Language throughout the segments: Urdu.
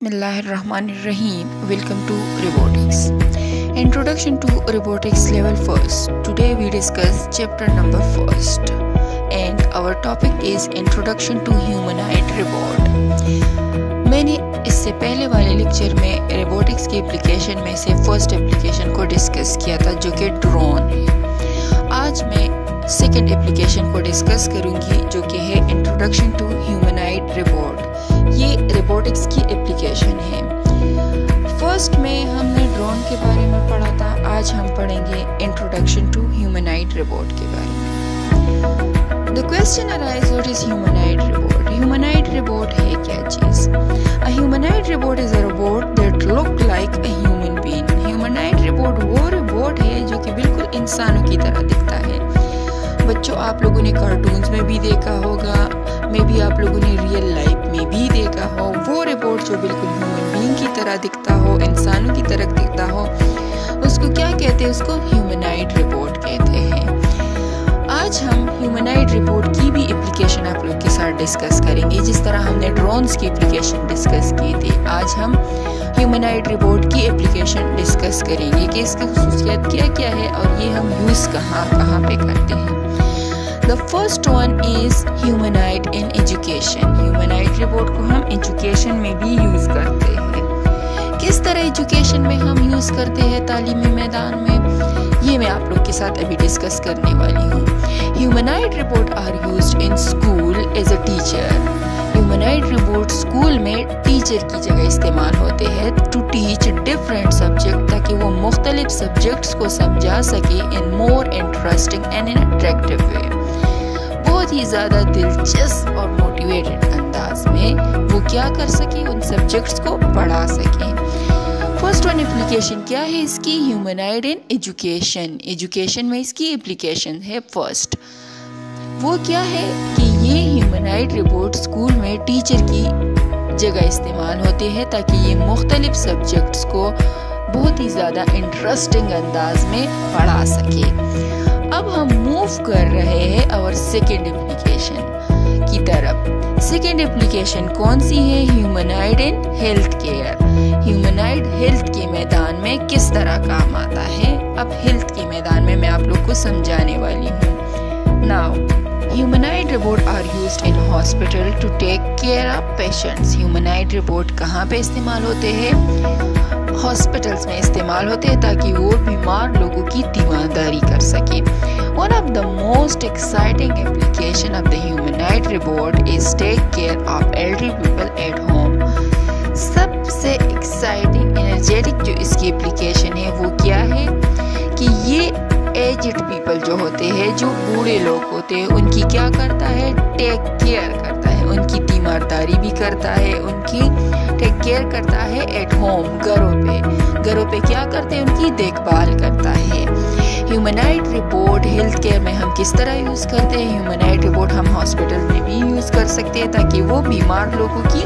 Bismillahirrahmanirrahim. Welcome to Robotics. Introduction to Robotics Level 1st. Today we discuss chapter number 1st and our topic is Introduction to Humanoid Robot. मैंने इससे पहले वाले लेक्चर में रोबोटिक्स की एप्लीकेशन में से फर्स्ट एप्लीकेशन को डिस्कस किया था जो कि ड्रोन है। आज मैं सेकेंड एप्लीकेशन को डिस्कस करूंगी जो कि है इंट्रोडक्शन टू ह्यूमनॉइड रोबोट। ये रोबोटिक्स की एप्लीकेशन है। फर्स्ट में हमने ड्रोन के बारे में पढ़ा था, आज हम पढ़ेंगे इंट्रोडक्शन टू ह्यूमनॉइड रोबोट के बारे में। The question arises, what is humanoid robot? Humanoid robot है क्या चीज़? A humanoid robot is a robot that look like a human being. Humanoid robot वो रोबोट है जो कि बिल्कुल इंसानों की तरह दिखता है। बच्चों, आप लोगों ने कार्टून्स में भी देखा होगा, मे भी आप लोगों ने रियल लाइफ में भी देखा हो। वो रोबोट जो बिल्कुल ह्यूमन बीइंग की तरह दिखता हो, इंसानों की तरह दिखता हो, उसको क्या कहते हैं? उसको ह्यूमनॉइड रोबोट कहते हैं। आज हम ह्यूमनॉइड रोबोट की भी एप्लीकेशन आप लोग के साथ डिस्कस करेंगे। जिस तरह हमने ड्रोन्स की एप्लीकेशन डिस्कस की थी, आज हम ह्यूमनॉइड रोबोट की एप्लीकेशन डिस्कस करेंगे कि इसकी खुसूसियत क्या क्या है और ये हम यूज़ कहाँ पे करते हैं। The first one is humanoid in education. Humanoid robot को हम एजुकेशन में भी यूज़ करते हैं। किस तरह एजुकेशन में हम यूज़ करते हैं तालीमी मैदान में, ये मैं आप लोग के साथ अभी डिस्कस करने वाली हूँ। Humanoid robot are used in school as a teacher. Humanoid robot school में टीचर की जगह इस्तेमाल होते हैं to teach different subject, ताकि वो मुख्तलिफ सब्जेक्ट्स को समझा सके in more interesting and in attractive way। बहुत ही ज़्यादा दिलचस्प और मोटिवेटेड अंदाज में वो क्या कर सके, उन सब्जेक्ट्स को पढ़ा सके। फर्स्ट वन एप्लीकेशन क्या है इसकी? Humanoid in education. एजुकेशन में इसकी एप्लीकेशन है फर्स्ट। वो क्या है कि ये ह्यूमनॉइड रोबोट स्कूल में टीचर की जगह इस्तेमाल होते हैं ताकि ये मुख्तलिफ सब्जेक्ट्स को बहुत ही ज़्यादा इंटरेस्टिंग अंदाज में पढ़ा सके। अब हम मूव कर रहे हैं और सेकेंड एप्लीकेशन की तरफ। सेकेंड एप्लीकेशन कौन सी है? Humanoid in health care. Humanoid health के मैदान में किस तरह काम आता है, अब हेल्थ के मैदान में मैं आप लोग को समझाने वाली हूँ। Now humanoid robot are used in hospital to take care of patients. humanoid robot कहाँ पे इस्तेमाल होते हैं? हॉस्पिटल्स में इस्तेमाल होते हैं ताकि वो बीमार लोगों की तीमारदारी कर सके। One of the most exciting application of the humanoid robot is take care of elderly people at home. सबसे एक्साइटिंग एनर्जेटिक जो इसकी एप्लीकेशन है वो क्या है कि ये एज्ड पीपल जो होते हैं, जो बूढ़े लोग होते हैं, उनकी क्या करता है? टेक केयर करता है, उनकी तीमारदारी भी करता है, उनकी टेक केयर करता है एट होम, घरों पे क्या करते हैं? उनकी देखभाल करता है। ह्यूमनॉइड रोबोट हेल्थ केयर में हम किस तरह यूज़ करते हैं? ह्यूमनॉइड रोबोट हम हॉस्पिटल में भी यूज़ कर सकते हैं ताकि वो बीमार लोगों की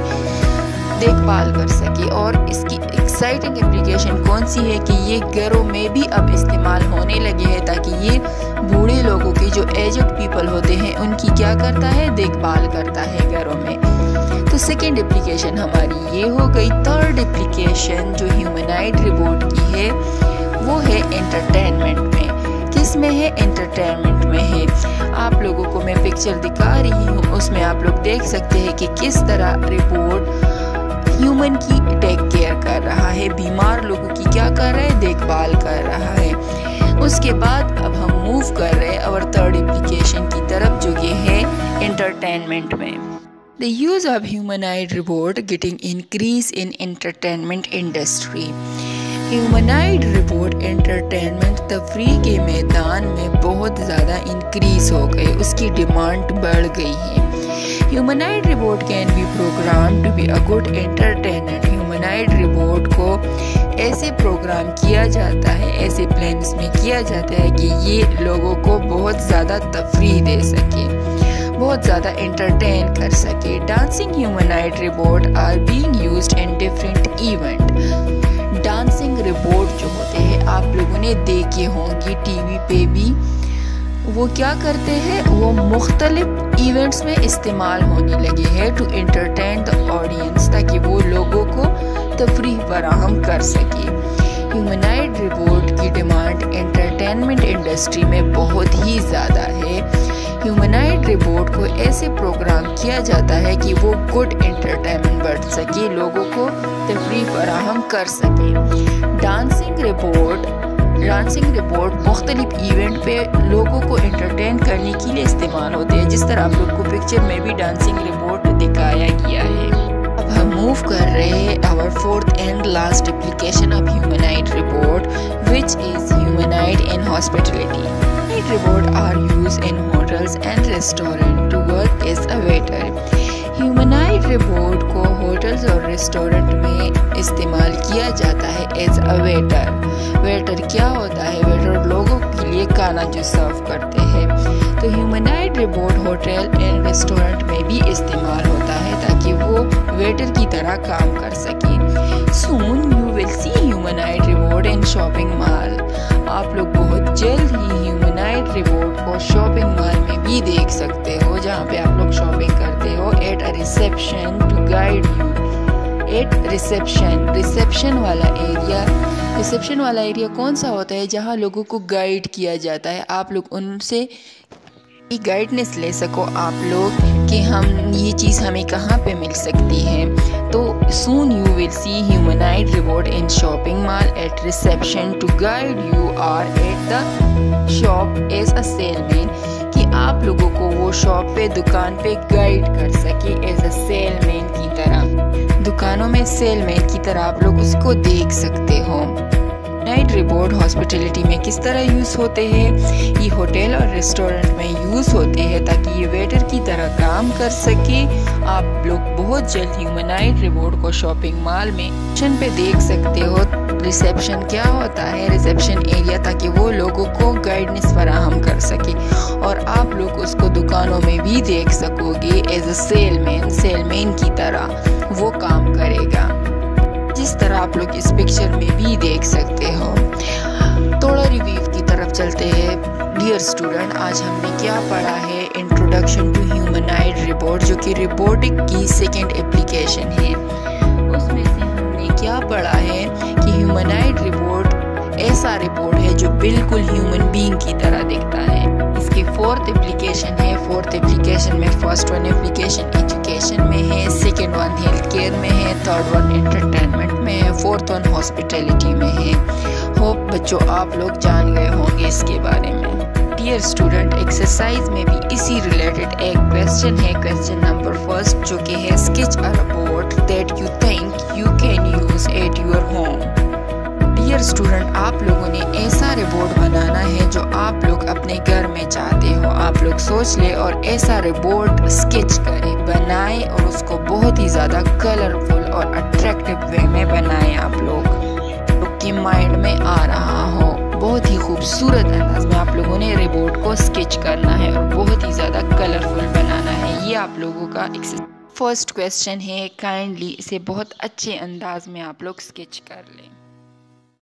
देखभाल कर सके। और इसकी एक्साइटिंग एप्लीकेशन कौन सी है कि ये घरों में भी अब इस्तेमाल होने लगे हैं ताकि ये बूढ़े लोगों के जो एज्ड पीपल होते हैं उनकी क्या करता है? देखभाल करता है घरों में। तो सेकेंड एप्लीकेशन हमारी ये हो गई। थर्ड एप्लीकेशन जो ह्यूमनॉइड रोबोट की है वो है एंटरटेनमेंट में। किस में है? एंटरटेनमेंट में है। आप लोगों को मैं पिक्चर दिखा रही हूँ, उसमें आप लोग देख सकते हैं कि किस तरह रोबोट ह्यूमन की टेक केयर कर रहा है, बीमार लोगों की क्या कर रहा है? देखभाल कर रहा है। उसके बाद अब हम मूव कर रहे हैं और थर्ड एप्लीकेशन की तरफ जो ये है एंटरटेनमेंट में। The use of humanoid robot getting increase in entertainment industry. Humanoid robot entertainment तफरीह के मैदान में बहुत ज़्यादा इंक्रीज हो गई, उसकी डिमांड बढ़ गई है। Humanoid robot can be program to be a good entertainer. Humanoid robot को ऐसे प्रोग्राम किया जाता है, ऐसे प्लान्स में किया जाता है कि ये लोगों को बहुत ज़्यादा तफरीह दे सके, बहुत ज़्यादा एंटरटेन कर सके। Dancing humanoid robot are being used in different event. Dancing robot जो होते हैं आप लोगों ने देखे होंगे टीवी पे भी, वो क्या करते हैं? वो मुख्तलिफ इवेंट्स में इस्तेमाल होने लगे हैं टू एंटरटेन द ऑडियंस, ताकि वो लोगों को کر سکے۔ ہیومنائڈ روبوٹ کی ڈیمانڈ انٹرٹینمنٹ انڈسٹری میں بہت ہی زیادہ ہے۔ ہیومنائڈ روبوٹ کو ایسے پروگرام کیا جاتا ہے کہ وہ گڈ انٹرٹینمنٹ بڑھ سکے، لوگوں کو تفریح فراہم کر سکے۔ ڈانسنگ روبوٹ مختلف ایونٹ پہ لوگوں کو انٹرٹین کرنے کے لیے استعمال ہوتے ہیں، جس طرح آپ لوگ کو پکچر میں بھی ڈانسنگ روبوٹ دکھایا گیا ہے۔ اب ہم موو کر رہے ہیں our fourth and last application of humanoid robot, which is humanoid in hospitality. Humanoid robot are used in hotels and restaurants to work as a waiter. Humanoid robot کو ہوٹلز اور ریسٹورنٹ میں استعمال کیا جاتا ہے ایز اے ویٹر۔ ویٹر کیا ہوتا ہے؟ ویٹر لوگوں کے لیے کھانا جو سرو کرتے ہیں۔ تو humanoid robot hotel and restaurant میں بھی استعمال ہوتا ہے تاکہ وہ ویٹر کی طرح کام کر سکے۔ Soon you will see humanoid robot in shopping mall. آپ لوگ بہت جلد ہی ہیومنائڈ روبوٹ کو شاپنگ مال میں بھی دیکھ سکتے ہو، جہاں پہ آپ لوگ شاپنگ کرتے ہو۔ At a reception to guide you. At reception والا ایریا کون سا ہوتا ہے؟ جہاں لوگوں کو گائیڈ کیا جاتا ہے، آپ لوگ ان سے گائیڈنس لے سکو آپ لوگ کہ یہ چیز ہمیں کہاں پہ مل سکتی ہے۔ تو soon you will see humanoid robot in shopping mall at reception to guide you or at the shop as a salesman، کہ آپ لوگوں کو وہ شاپ پہ دکان پہ گائیڈ کر سکے ایز اے سیل مین کی طرح۔ دکانوں میں سیل مین کی طرح آپ لوگ اس کو دیکھ سکتے ہو۔ ہیومنائڈ روبوٹ ہاسپٹیلٹی میں کس طرح یوز ہوتے ہیں؟ یہ ہوٹل اور ریسٹورنٹ میں یوز ہوتے ہیں تاکہ یہ ویٹر کی طرح کام کر سکے۔ آپ لوگ بہت جلد ہیومنائڈ روبوٹ کو شاپنگ مال میں ریسپشن پہ دیکھ سکتے ہو۔ ریسیپشن کیا ہوتا ہے؟ ریسیپشن ایریا تاکہ وہ لوگوں کو گائیڈنس فراہم کر سکے، اور آپ لوگ اس کو دکانوں میں بھی دیکھ سکو گے ایز اے سیل مین کی طرح وہ کام کرے گا، جس طرح آپ لوگ اس پکچر میں بھی دیکھ سکتے ہو۔ تھوڑا ریویو کی طرف چلتے ہیں۔ ڈیئر اسٹوڈنٹ، آج ہم نے کیا پڑھا ہے؟ انٹروڈکشن ٹو ہیومنائڈ روبوٹ، جو کہ روبوٹک کی سیکنڈ ایپلیکیشن ہے۔ اس میں سے ہم نے کیا پڑھا ہے کہ ہیومنائڈ روبوٹ ایسا روبوٹ ہے جو بالکل ہیومن بینگ کی طرح دکھتا ہے۔ اس کی فورتھ ایپلیکیشن ہے۔ فورتھ ایپلیکیشن میں فرسٹ ون ایپلیکیشن ایجوکیشن میں ہے، سیکنڈ ون ہیلتھ کیئر میں ہے، تھرڈ ون انٹرٹینمنٹ میں ہے، فورتھ ون ہاسپٹیلٹی میں ہے۔ ہوپ بچوں آپ لوگ جان گئے ہوں گے اس کے بارے میں۔ ڈیئر اسٹوڈنٹ، ایکسرسائز میں بھی اسی ریلیٹڈ ایک کویسچن ہے، کویسچن نمبر فرسٹ، جو کہ ہے sketch a robot that you think you can use at your home. Dear student, آپ لوگوں نے ایسا روبوٹ بنانا ہے جو آپ لوگ اپنے گھر میں چاہتے ہو۔ آپ لوگ سوچ لیں اور ایسا روبوٹ اسکیچ کریں، بنائیں، اور اس کو بہت ہی زیادہ کلرفل اور اٹریکٹیو وے میں بنائیں۔ آپ لوگ کے مائنڈ میں آ رہا ہو، بہت ہی خوبصورت انداز میں آپ لوگوں نے روبوٹ کو اسکیچ کرنا ہے اور بہت ہی زیادہ کلرفل بنانا ہے۔ یہ آپ لوگوں کا فرسٹ کویسچن ہے، کائنڈلی اسے بہت اچھے انداز میں آپ لوگ اسکیچ کر لیں۔